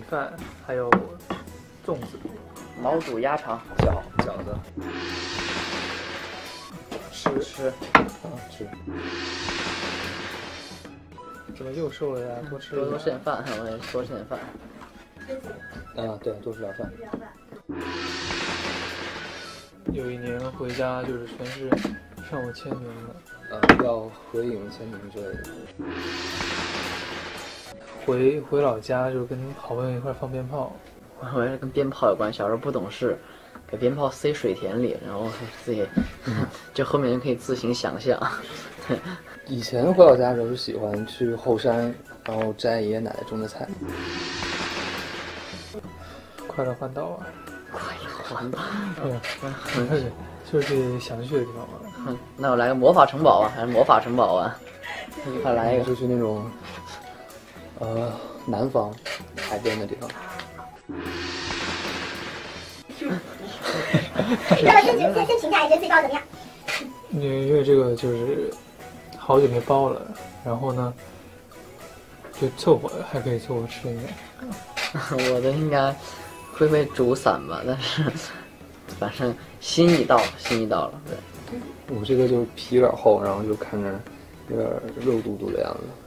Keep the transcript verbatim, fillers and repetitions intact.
饭，还有粽子、 毛肚、鸭肠、 饺饺子， 吃吃啊吃。 怎么又瘦了呀？多吃多多一点。 吃点饭，我也多吃点饭。 啊，对，多吃点饭。 有一年回家就是全是让我签名的。 呃，要合影、签名之类的。 回回老家就跟好朋友一块放鞭炮。 我也是跟鞭炮有关，小时候不懂事，给鞭炮塞水田里，然后自己，就后面人可以自行想象。 以前回老家的时候就喜欢去后山，然后摘爷爷奶奶种的菜。 快乐环岛啊！ 快乐环岛。 对，就是想去的地方嘛。 嗯，那我来个魔法城堡啊，还是魔法城堡啊？你快来一个， 就去那种，呃，南方海边的地方。 那么先先先评价一下最高怎么样？ 因为因为这个就是好久没包了，然后呢，就凑合还可以凑合吃一点。 我的应该会被煮散吧，但是反正心意到了，心意到了，对。 我这个就皮有点厚，然后就看着有点肉嘟嘟的样子。